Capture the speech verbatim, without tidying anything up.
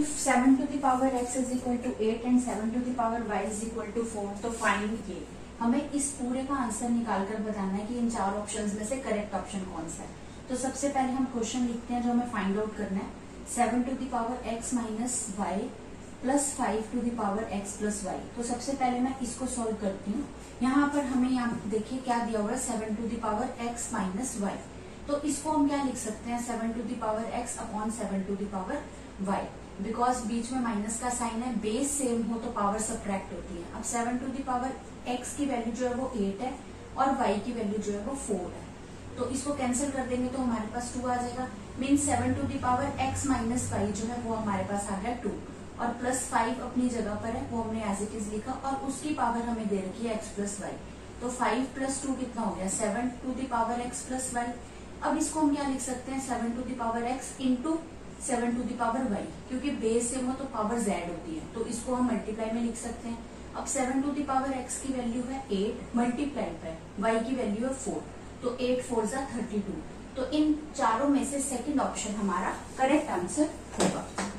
If seven to the power x is equal to eight and seven to the power y is equal to four, तो find ये हमें इस पूरे का answer निकाल कर बताना है कि इन चार ऑप्शंस में से करेक्ट ऑप्शन कौन सा है। तो सबसे पहले हम क्वेश्चन लिखते हैं जो हमें फाइंड आउट करना है। Seven to the power x minus y plus five to the power x plus y. तो सबसे पहले मैं इसको सॉल्व करती हूँ। यहाँ पर हमें यहाँ देखिए क्या दिया हुआ है, seven to the power x minus y. तो इसको हम क्या लिख सकते हैं, seven to the power x upon seven to the power y. Because बीच में माइनस का साइन है, बेस सेम हो तो पावर सब्ट्रैक्ट होती है। अब seven to the power x की वैल्यू जो है वो एट है और वाई की वैल्यू जो है वो फोर है। तो इसको कैंसिल कर देंगे तो हमारे पास टू आ जाएगा। Mean seven to the power x minus y जो है वो हमारे पास आ गया टू, और प्लस फाइव अपनी जगह पर है, वो हमने एज इट इज लिखा, और उसकी पावर हमें दे रखी है एक्स प्लस वाई। तो फाइव प्लस टू कितना हो गया, seven to the power x plus y. अब इसको हम क्या लिख सकते हैं, seven to the power x into seven to the power y, क्योंकि बेस सेम हो तो पावर जेड होती है, तो इसको हम मल्टीप्लाई में लिख सकते हैं। अब seven to the power x की वैल्यू है एट, मल्टीप्लाई पे वाई की वैल्यू है फोर, तो एट फोर जा थर्टी टू। तो इन चारों में से सेकंड ऑप्शन हमारा करेक्ट आंसर होगा।